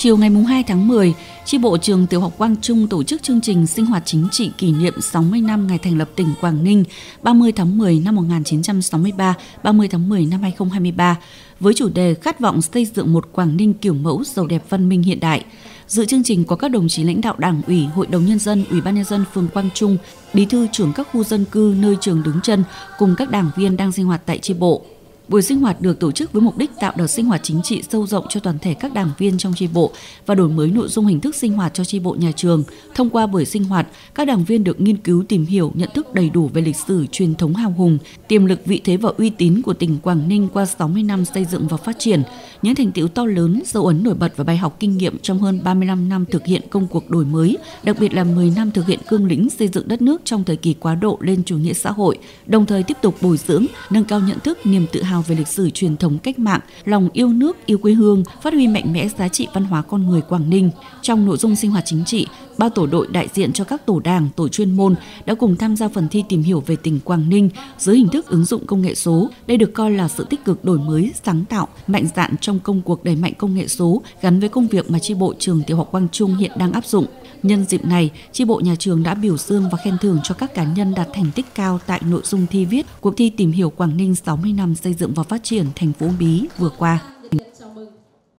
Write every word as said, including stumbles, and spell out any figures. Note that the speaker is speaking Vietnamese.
Chiều ngày hai tháng mười, chi bộ trường Tiểu học Quang Trung tổ chức chương trình sinh hoạt chính trị kỷ niệm sáu mươi năm ngày thành lập tỉnh Quảng Ninh ba mươi tháng mười năm một nghìn chín trăm sáu mươi ba, ba mươi tháng mười năm hai nghìn không trăm hai mươi ba với chủ đề khát vọng xây dựng một Quảng Ninh kiểu mẫu giàu đẹp văn minh hiện đại. Dự chương trình có các đồng chí lãnh đạo Đảng ủy, Hội đồng Nhân dân, Ủy ban Nhân dân phường Quang Trung, bí thư trưởng các khu dân cư nơi trường đứng chân cùng các đảng viên đang sinh hoạt tại chi bộ. Buổi sinh hoạt được tổ chức với mục đích tạo đợt sinh hoạt chính trị sâu rộng cho toàn thể các đảng viên trong chi bộ và đổi mới nội dung hình thức sinh hoạt cho chi bộ nhà trường. Thông qua buổi sinh hoạt, các đảng viên được nghiên cứu tìm hiểu, nhận thức đầy đủ về lịch sử, truyền thống hào hùng, tiềm lực, vị thế và uy tín của tỉnh Quảng Ninh qua sáu mươi năm xây dựng và phát triển, những thành tựu to lớn, dấu ấn nổi bật và bài học kinh nghiệm trong hơn ba mươi lăm năm thực hiện công cuộc đổi mới, đặc biệt là mười năm thực hiện cương lĩnh xây dựng đất nước trong thời kỳ quá độ lên chủ nghĩa xã hội, đồng thời tiếp tục bồi dưỡng, nâng cao nhận thức, niềm tự hào về lịch sử truyền thống cách mạng, lòng yêu nước, yêu quê hương, phát huy mạnh mẽ giá trị văn hóa con người Quảng Ninh. Trong nội dung sinh hoạt chính trị, ba tổ đội đại diện cho các tổ đảng, tổ chuyên môn đã cùng tham gia phần thi tìm hiểu về tỉnh Quảng Ninh dưới hình thức ứng dụng công nghệ số. Đây được coi là sự tích cực đổi mới, sáng tạo, mạnh dạn trong công cuộc đẩy mạnh công nghệ số gắn với công việc mà chi bộ trường Tiểu học Quang Trung hiện đang áp dụng. Nhân dịp này, chi bộ nhà trường đã biểu dương và khen thưởng cho các cá nhân đạt thành tích cao tại nội dung thi viết cuộc thi tìm hiểu Quảng Ninh sáu mươi năm xây dựng và phát triển thành phố Uông Bí vừa qua.